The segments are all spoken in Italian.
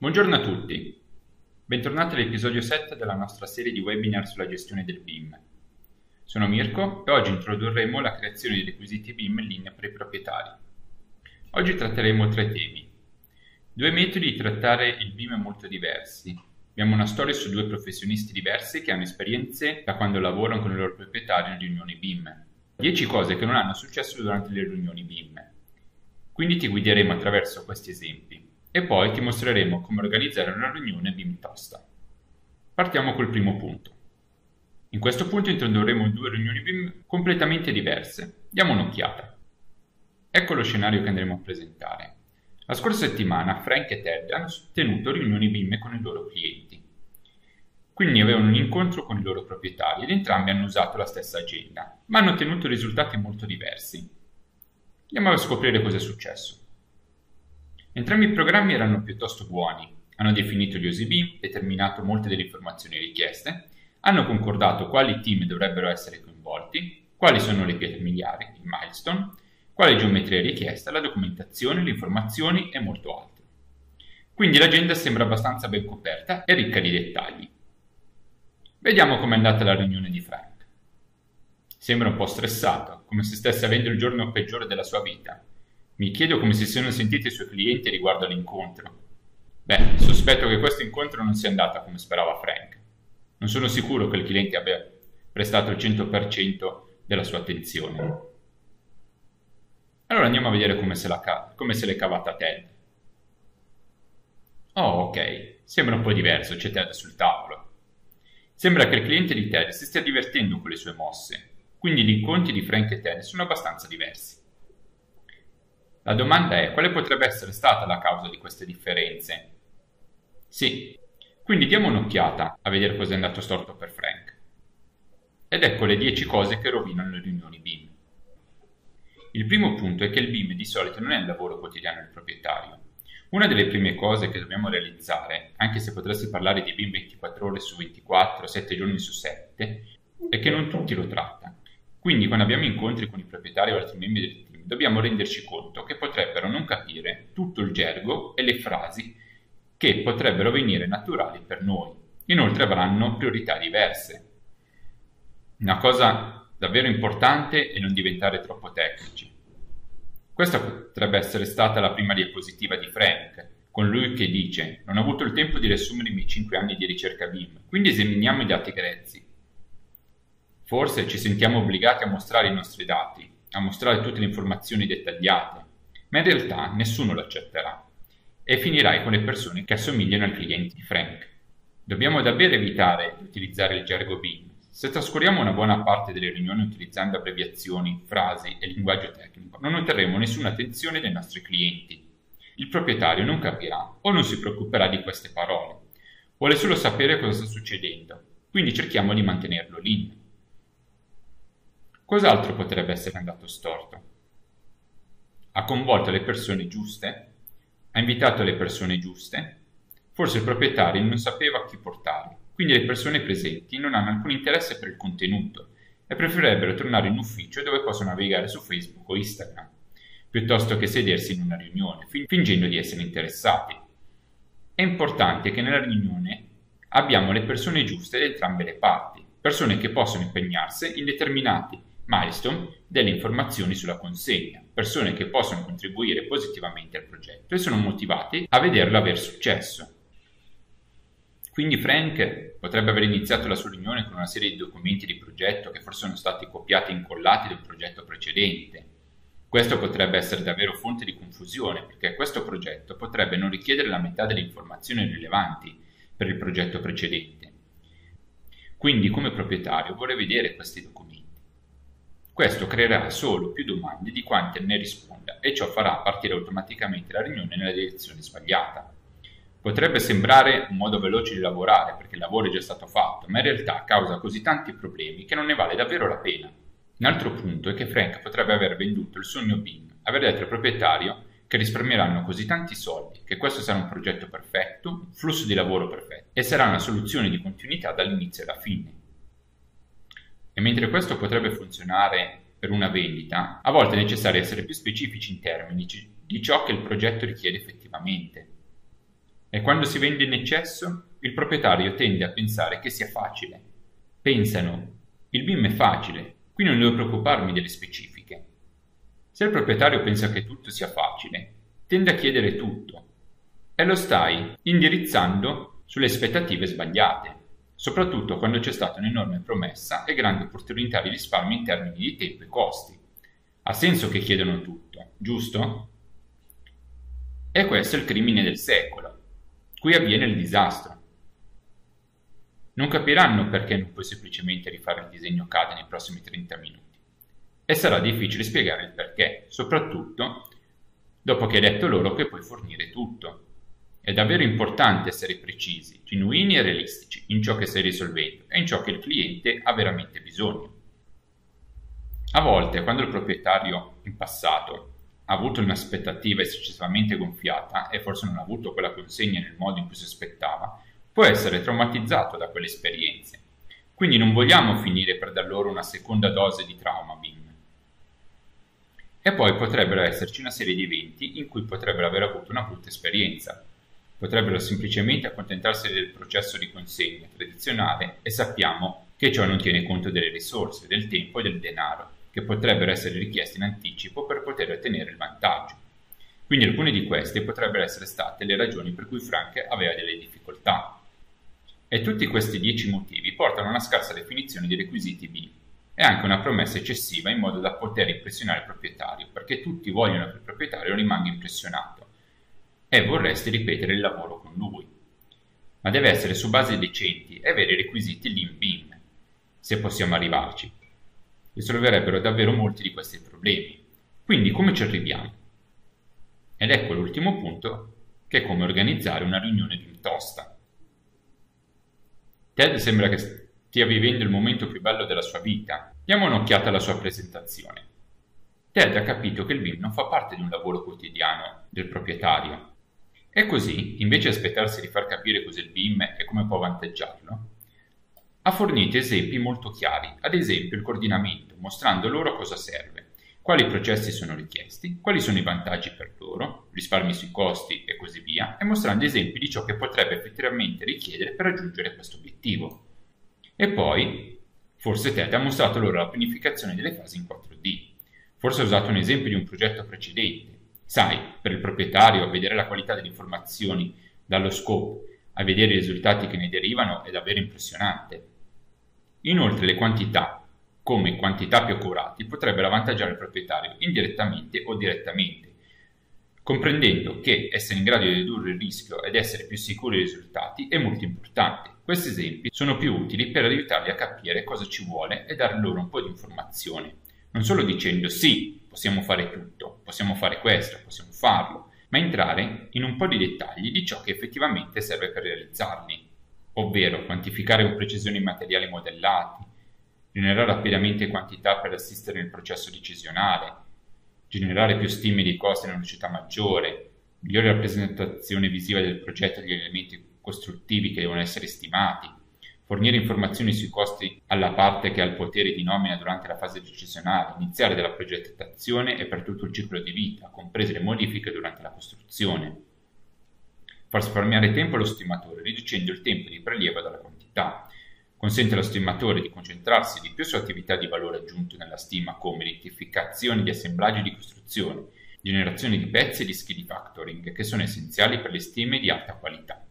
Buongiorno a tutti, bentornati all'episodio 7 della nostra serie di webinar sulla gestione del BIM. Sono Mirko e oggi introdurremo la creazione di requisiti BIM in linea per i proprietari. Oggi tratteremo tre temi. Due metodi di trattare il BIM molto diversi. Abbiamo una storia su due professionisti diversi che hanno esperienze da quando lavorano con i loro proprietari in riunioni BIM. 10 cose che non hanno successo durante le riunioni BIM. Quindi ti guideremo attraverso questi esempi. E poi ti mostreremo come organizzare una riunione BIM tosta. Partiamo col primo punto. In questo punto introdurremo due riunioni BIM completamente diverse. Diamo un'occhiata. Ecco lo scenario che andremo a presentare. La scorsa settimana Frank e Ted hanno tenuto riunioni BIM con i loro clienti. Quindi avevano un incontro con i loro proprietari ed entrambi hanno usato la stessa agenda, ma hanno ottenuto risultati molto diversi. Andiamo a scoprire cosa è successo. Entrambi i programmi erano piuttosto buoni, hanno definito gli usi BIM, determinato molte delle informazioni richieste, hanno concordato quali team dovrebbero essere coinvolti, quali sono le pietre miliari, i milestone, quale geometria è richiesta, la documentazione, le informazioni e molto altro. Quindi l'agenda sembra abbastanza ben coperta e ricca di dettagli. Vediamo com'è andata la riunione di Frank. Sembra un po' stressato, come se stesse avendo il giorno peggiore della sua vita. Mi chiedo come si siano sentiti i suoi clienti riguardo all'incontro. Beh, sospetto che questo incontro non sia andato come sperava Frank. Non sono sicuro che il cliente abbia prestato il 100% della sua attenzione. Allora andiamo a vedere come se l'è cavata Ted. Oh, ok, sembra un po' diverso, c'è Ted sul tavolo. Sembra che il cliente di Ted si stia divertendo con le sue mosse, quindi gli incontri di Frank e Ted sono abbastanza diversi. La domanda è: quale potrebbe essere stata la causa di queste differenze? Sì, quindi diamo un'occhiata a vedere cosa è andato storto per Frank. Ed ecco le 10 cose che rovinano le riunioni BIM. Il primo punto è che il BIM di solito non è il lavoro quotidiano del proprietario. Una delle prime cose che dobbiamo realizzare, anche se potresti parlare di BIM 24 ore su 24, 7 giorni su 7, è che non tutti lo trattano. Quindi quando abbiamo incontri con i proprietari o altri membri del team, dobbiamo renderci conto che potrebbero non capire tutto il gergo e le frasi che potrebbero venire naturali per noi. Inoltre avranno priorità diverse. Una cosa davvero importante è non diventare troppo tecnici. Questa potrebbe essere stata la prima diapositiva di Frank, con lui che dice: non ho avuto il tempo di riassumere i miei 5 anni di ricerca BIM, quindi esaminiamo i dati grezzi. Forse ci sentiamo obbligati a mostrare i nostri dati, a mostrare tutte le informazioni dettagliate, ma in realtà nessuno lo accetterà e finirai con le persone che assomigliano al cliente di Frank. Dobbiamo davvero evitare di utilizzare il gergo BIM. Se trascuriamo una buona parte delle riunioni utilizzando abbreviazioni, frasi e linguaggio tecnico, non otterremo nessuna attenzione dai nostri clienti. Il proprietario non capirà o non si preoccuperà di queste parole. Vuole solo sapere cosa sta succedendo, quindi cerchiamo di mantenerlo lì. Cos'altro potrebbe essere andato storto? Ha coinvolto le persone giuste? Ha invitato le persone giuste? Forse il proprietario non sapeva chi portare, quindi le persone presenti non hanno alcun interesse per il contenuto e preferirebbero tornare in ufficio dove possono navigare su Facebook o Instagram, piuttosto che sedersi in una riunione, fingendo di essere interessati. È importante che nella riunione abbiamo le persone giuste da entrambe le parti, persone che possono impegnarsi in determinati milestone delle informazioni sulla consegna, persone che possono contribuire positivamente al progetto e sono motivati a vederlo aver successo. Quindi Frank potrebbe aver iniziato la sua riunione con una serie di documenti di progetto che forse sono stati copiati e incollati da un progetto precedente. Questo potrebbe essere davvero fonte di confusione, perché questo progetto potrebbe non richiedere la metà delle informazioni rilevanti per il progetto precedente. Quindi come proprietario vorrei vedere questi documenti. Questo creerà solo più domande di quante ne risponda e ciò farà partire automaticamente la riunione nella direzione sbagliata. Potrebbe sembrare un modo veloce di lavorare perché il lavoro è già stato fatto, ma in realtà causa così tanti problemi che non ne vale davvero la pena. Un altro punto è che Frank potrebbe aver venduto il sogno BIM, aver detto al proprietario che risparmieranno così tanti soldi, che questo sarà un progetto perfetto, un flusso di lavoro perfetto e sarà una soluzione di continuità dall'inizio alla fine. E mentre questo potrebbe funzionare per una vendita, a volte è necessario essere più specifici in termini di ciò che il progetto richiede effettivamente. E quando si vende in eccesso, il proprietario tende a pensare che sia facile. Pensano, il BIM è facile, qui non devo preoccuparmi delle specifiche. Se il proprietario pensa che tutto sia facile, tende a chiedere tutto e lo stai indirizzando sulle aspettative sbagliate, soprattutto quando c'è stata un'enorme promessa e grandi opportunità di risparmio in termini di tempo e costi. Ha senso che chiedano tutto, giusto? E questo è il crimine del secolo. Qui avviene il disastro. Non capiranno perché non puoi semplicemente rifare il disegno CAD nei prossimi 30 minuti. E sarà difficile spiegare il perché, soprattutto dopo che hai detto loro che puoi fornire tutto. È davvero importante essere precisi, genuini e realistici in ciò che stai risolvendo e in ciò che il cliente ha veramente bisogno. A volte, quando il proprietario in passato ha avuto un'aspettativa eccessivamente gonfiata e forse non ha avuto quella consegna nel modo in cui si aspettava, può essere traumatizzato da quelle esperienze. Quindi non vogliamo finire per dar loro una seconda dose di trauma BIM. E poi potrebbero esserci una serie di eventi in cui potrebbero aver avuto una brutta esperienza. Potrebbero semplicemente accontentarsi del processo di consegna tradizionale e sappiamo che ciò non tiene conto delle risorse, del tempo e del denaro, che potrebbero essere richiesti in anticipo per poter ottenere il vantaggio. Quindi alcune di queste potrebbero essere state le ragioni per cui Frank aveva delle difficoltà. E tutti questi 10 motivi portano a una scarsa definizione dei requisiti BIM e anche una promessa eccessiva in modo da poter impressionare il proprietario, perché tutti vogliono che il proprietario rimanga impressionato e vorresti ripetere il lavoro con lui. Ma deve essere su basi decenti e avere i requisiti Lean BIM, se possiamo arrivarci. Risolverebbero davvero molti di questi problemi. Quindi come ci arriviamo? Ed ecco l'ultimo punto, che è come organizzare una riunione BIM tosta. Ted sembra che stia vivendo il momento più bello della sua vita. Diamo un'occhiata alla sua presentazione. Ted ha capito che il BIM non fa parte di un lavoro quotidiano del proprietario. E così, invece di aspettarsi di far capire cos'è il BIM e come può avvantaggiarlo, ha fornito esempi molto chiari, ad esempio il coordinamento, mostrando loro cosa serve, quali processi sono richiesti, quali sono i vantaggi per loro, risparmi sui costi e così via, e mostrando esempi di ciò che potrebbe effettivamente richiedere per raggiungere questo obiettivo. E poi, forse Ted ha mostrato loro la pianificazione delle fasi in 4D, forse ha usato un esempio di un progetto precedente. Sai, per il proprietario vedere la qualità delle informazioni dallo scope a vedere i risultati che ne derivano è davvero impressionante. Inoltre le quantità, come quantità più accurati, potrebbero avvantaggiare il proprietario indirettamente o direttamente, comprendendo che essere in grado di ridurre il rischio ed essere più sicuri dei risultati è molto importante. Questi esempi sono più utili per aiutarli a capire cosa ci vuole e dare loro un po' di informazione, non solo dicendo sì, possiamo fare tutto, possiamo fare questo, possiamo farlo, ma entrare in un po' di dettagli di ciò che effettivamente serve per realizzarli, ovvero quantificare con precisione i materiali modellati, generare rapidamente quantità per assistere nel processo decisionale, generare più stime di costi in una velocità maggiore, migliore rappresentazione visiva del progetto e degli elementi costruttivi che devono essere stimati, fornire informazioni sui costi alla parte che ha il potere di nomina durante la fase decisionale, iniziare dalla progettazione e per tutto il ciclo di vita, comprese le modifiche durante la costruzione. Far risparmiare tempo allo stimatore, riducendo il tempo di prelievo dalla quantità. Consente allo stimatore di concentrarsi di più su attività di valore aggiunto nella stima, come identificazione di assemblaggi di costruzione, generazione di pezzi e dischi di factoring, che sono essenziali per le stime di alta qualità.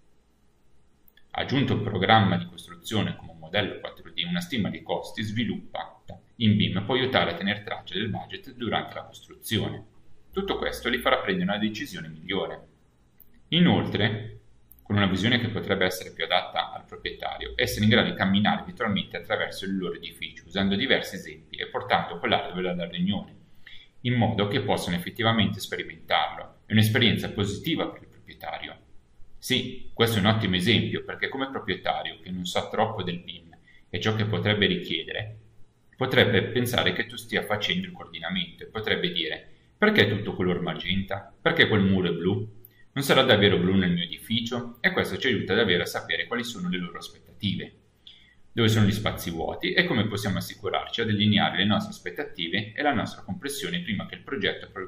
Aggiunto il programma di costruzione come un modello 4D, una stima dei costi sviluppata in BIM può aiutare a tenere traccia del budget durante la costruzione. Tutto questo li farà prendere una decisione migliore. Inoltre, con una visione che potrebbe essere più adatta al proprietario, essere in grado di camminare virtualmente attraverso il loro edificio, usando diversi esempi e portando quell'hardware alla riunione, in modo che possano effettivamente sperimentarlo. È un'esperienza positiva per il proprietario. Sì, questo è un ottimo esempio, perché come proprietario che non sa troppo del BIM e ciò che potrebbe richiedere, potrebbe pensare che tu stia facendo il coordinamento e potrebbe dire: perché tutto color magenta? Perché quel muro è blu? Non sarà davvero blu nel mio edificio? E questo ci aiuta davvero a sapere quali sono le loro aspettative, dove sono gli spazi vuoti e come possiamo assicurarci a delineare le nostre aspettative e la nostra comprensione prima che il progetto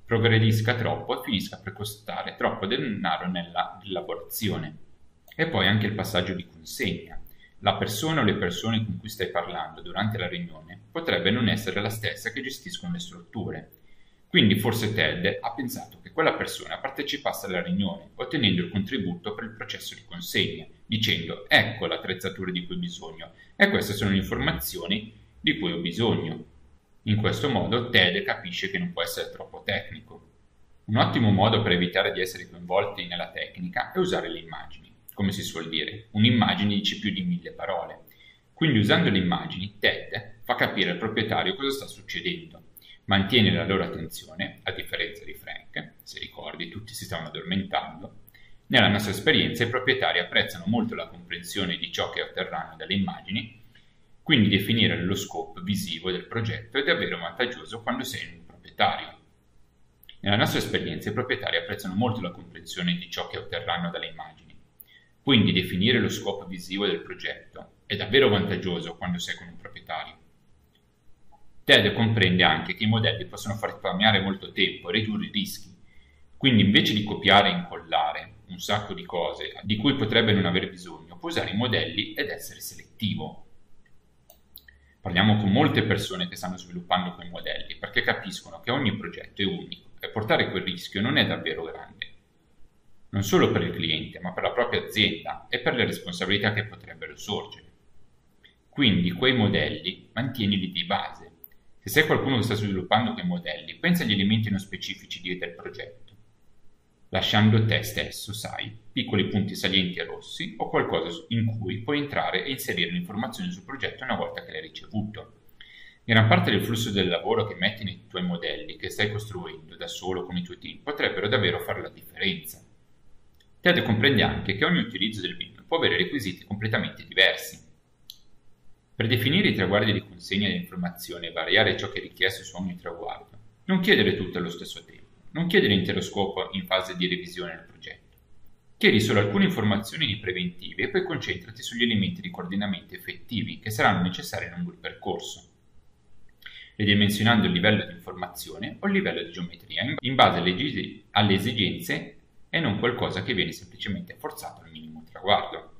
progredisca troppo e finisca per costare troppo denaro nella rielaborazione. E poi anche il passaggio di consegna. La persona o le persone con cui stai parlando durante la riunione potrebbe non essere la stessa che gestiscono le strutture. Quindi forse Ted ha pensato che quella persona partecipasse alla riunione, ottenendo il contributo per il processo di consegna, dicendo ecco l'attrezzatura di cui ho bisogno e queste sono le informazioni di cui ho bisogno. In questo modo Ted capisce che non può essere troppo tecnico. Un ottimo modo per evitare di essere coinvolti nella tecnica è usare le immagini. Come si suol dire, un'immagine dice più di 1000 parole. Quindi usando le immagini, Ted fa capire al proprietario cosa sta succedendo. Mantiene la loro attenzione, a differenza di Frank, se ricordi tutti si stavano addormentando. Nella nostra esperienza i proprietari apprezzano molto la comprensione di ciò che otterranno dalle immagini, quindi definire lo scopo visivo del progetto è davvero vantaggioso quando sei un proprietario. Nella nostra esperienza i proprietari apprezzano molto la comprensione di ciò che otterranno dalle immagini, quindi definire lo scopo visivo del progetto è davvero vantaggioso quando sei con un proprietario. Ted comprende anche che i modelli possono far risparmiare molto tempo e ridurre i rischi, quindi invece di copiare e incollare un sacco di cose di cui potrebbe non aver bisogno, può usare i modelli ed essere selettivo. Parliamo con molte persone che stanno sviluppando quei modelli perché capiscono che ogni progetto è unico e portare quel rischio non è davvero grande, non solo per il cliente ma per la propria azienda e per le responsabilità che potrebbero sorgere. Quindi quei modelli mantienili di base. Se sei qualcuno che sta sviluppando quei modelli, pensa agli elementi non specifici del progetto, lasciando te stesso, sai, piccoli punti salienti e rossi o qualcosa in cui puoi entrare e inserire le informazioni sul progetto una volta che l'hai ricevuto. Gran parte del flusso del lavoro che metti nei tuoi modelli che stai costruendo da solo con i tuoi team potrebbero davvero fare la differenza. Ted comprende anche che ogni utilizzo del BIM può avere requisiti completamente diversi. Per definire i traguardi di consegna di informazioni e variare ciò che è richiesto su ogni traguardo, non chiedere tutto allo stesso tempo, non chiedere l'intero scopo in fase di revisione del progetto. Chiedi solo alcune informazioni preventive e poi concentrati sugli elementi di coordinamento effettivi che saranno necessari lungo il percorso, ridimensionando il livello di informazione o il livello di geometria in base alle esigenze e non qualcosa che viene semplicemente forzato al minimo traguardo.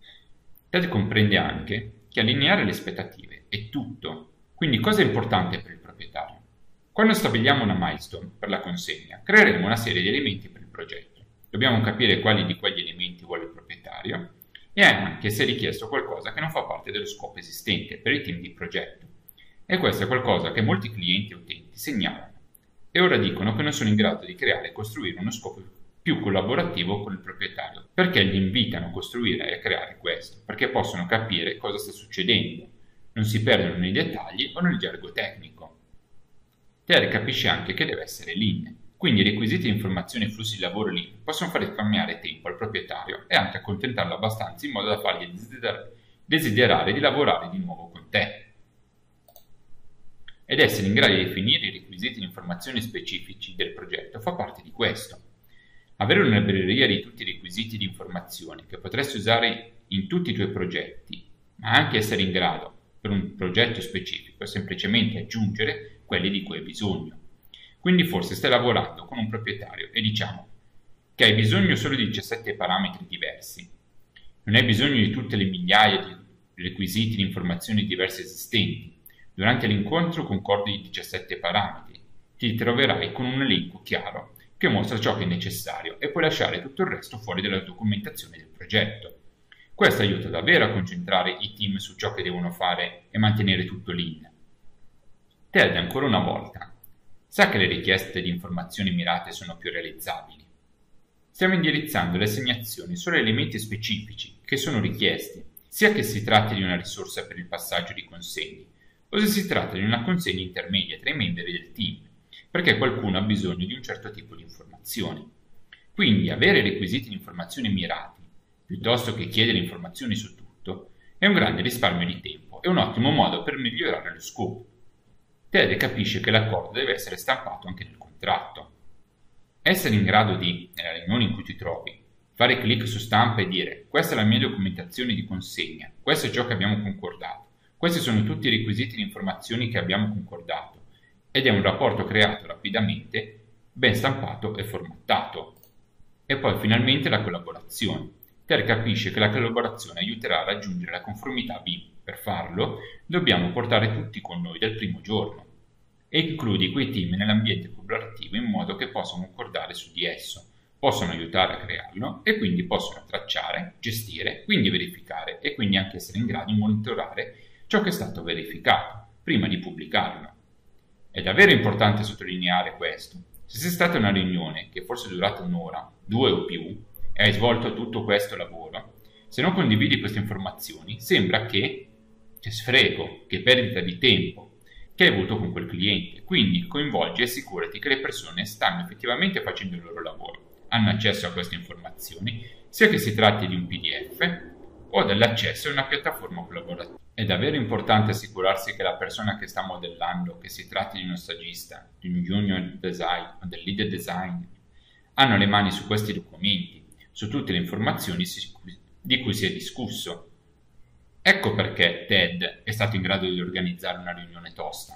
Ted comprende anche che allineare le aspettative è tutto. Quindi cosa è importante per il proprietario? Quando stabiliamo una milestone per la consegna, creeremo una serie di elementi per il progetto. Dobbiamo capire quali di quegli elementi vuole il proprietario e anche se è richiesto qualcosa che non fa parte dello scopo esistente per i team di progetto. E questo è qualcosa che molti clienti e utenti segnalano e ora dicono che non sono in grado di creare e costruire uno scopo più collaborativo con il proprietario, perché gli invitano a costruire e a creare questo, perché possono capire cosa sta succedendo, non si perdono nei dettagli o nel gergo tecnico. Ted capisce anche che deve essere lean, quindi i requisiti di informazione e flussi di lavoro lean possono far risparmiare tempo al proprietario e anche accontentarlo abbastanza in modo da fargli desiderare di lavorare di nuovo con te. Ed essere in grado di definire i requisiti di informazione specifici del progetto fa parte di questo. Avere una libreria di tutti i requisiti di informazione che potresti usare in tutti i tuoi progetti, ma anche essere in grado, per un progetto specifico, semplicemente aggiungere quelli di cui hai bisogno. Quindi forse stai lavorando con un proprietario e diciamo che hai bisogno solo di 17 parametri diversi. Non hai bisogno di tutte le migliaia di requisiti di informazioni diverse esistenti. Durante l'incontro concordi i 17 parametri. Ti troverai con un elenco chiaro che mostra ciò che è necessario e puoi lasciare tutto il resto fuori dalla documentazione del progetto. Questo aiuta davvero a concentrare i team su ciò che devono fare e mantenere tutto lean. Ted, ancora una volta, sa che le richieste di informazioni mirate sono più realizzabili. Stiamo indirizzando le assegnazioni solo a elementi specifici che sono richiesti, sia che si tratti di una risorsa per il passaggio di consegni, o se si tratta di una consegna intermedia tra i membri del team, perché qualcuno ha bisogno di un certo tipo di informazioni. Quindi avere requisiti di informazione mirati, piuttosto che chiedere informazioni su tutto, è un grande risparmio di tempo e un ottimo modo per migliorare lo scopo. Ted capisce che l'accordo deve essere stampato anche nel contratto. Essere in grado di, nella riunione in cui ti trovi, fare clic su stampa e dire questa è la mia documentazione di consegna, questo è ciò che abbiamo concordato, questi sono tutti i requisiti di informazioni che abbiamo concordato, ed è un rapporto creato rapidamente ben stampato e formattato. E poi finalmente la collaborazione. Ter capisce che la collaborazione aiuterà a raggiungere la conformità BIM. Per farlo dobbiamo portare tutti con noi dal primo giorno e includi quei team nell'ambiente collaborativo in modo che possano concordare su di esso, possono aiutare a crearlo e quindi possono tracciare, gestire, quindi verificare e quindi anche essere in grado di monitorare ciò che è stato verificato prima di pubblicarlo. È davvero importante sottolineare questo. Se c'è stata una riunione che forse è durata un'ora, 2 o più, e hai svolto tutto questo lavoro, se non condividi queste informazioni, sembra che c'è sfrego, che perdita di tempo che hai avuto con quel cliente. Quindi coinvolgi e assicurati che le persone stanno effettivamente facendo il loro lavoro, hanno accesso a queste informazioni, sia che si tratti di un PDF o dell'accesso a una piattaforma collaborativa. È davvero importante assicurarsi che la persona che sta modellando, che si tratti di uno stagista, di un junior design o del lead design, hanno le mani su questi documenti, su tutte le informazioni di cui si è discusso. Ecco perché TED è stato in grado di organizzare una riunione tosta.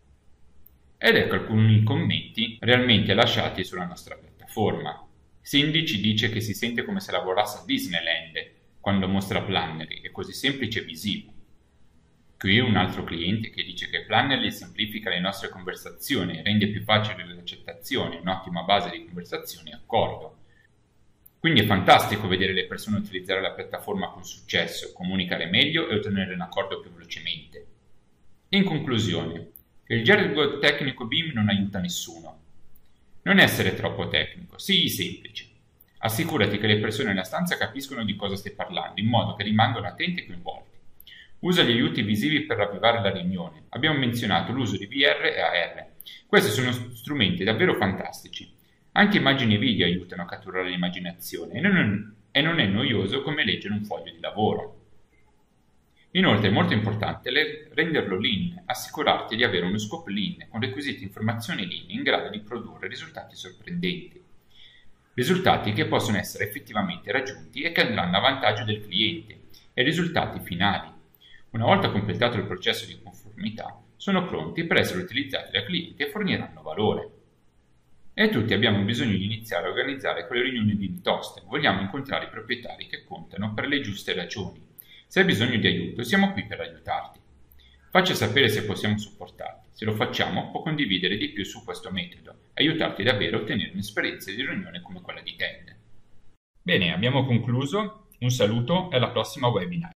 Ed ecco alcuni commenti realmente lasciati sulla nostra piattaforma. Cindy ci dice che si sente come se lavorasse a Disneyland quando mostra Plannery, è così semplice e visivo. Qui un altro cliente che dice che Plannery semplifica le nostre conversazioni e rende più facile l'accettazione, un'ottima base di conversazioni e accordo. Quindi è fantastico vedere le persone utilizzare la piattaforma con successo, comunicare meglio e ottenere un accordo più velocemente. In conclusione, il gergo tecnico BIM non aiuta nessuno. Non essere troppo tecnico, sii semplice. Assicurati che le persone nella stanza capiscono di cosa stai parlando, in modo che rimangano attenti e coinvolti. Usa gli aiuti visivi per ravvivare la riunione. Abbiamo menzionato l'uso di VR e AR. Questi sono strumenti davvero fantastici. Anche immagini e video aiutano a catturare l'immaginazione e non è noioso come leggere un foglio di lavoro. Inoltre è molto importante renderlo lean, assicurarti di avere uno scope lean con requisiti e informazioni lean in grado di produrre risultati sorprendenti. Risultati che possono essere effettivamente raggiunti e che andranno a vantaggio del cliente e risultati finali. Una volta completato il processo di conformità, sono pronti per essere utilizzati dal cliente e forniranno valore. E tutti abbiamo bisogno di iniziare a organizzare quelle riunioni di toste. Vogliamo incontrare i proprietari che contano per le giuste ragioni. Se hai bisogno di aiuto, siamo qui per aiutarti. Facci sapere se possiamo supportarti. Se lo facciamo, può condividere di più su questo metodo e aiutarti davvero a ottenere un'esperienza di riunione come quella di TED. Bene, abbiamo concluso. Un saluto e alla prossima webinar.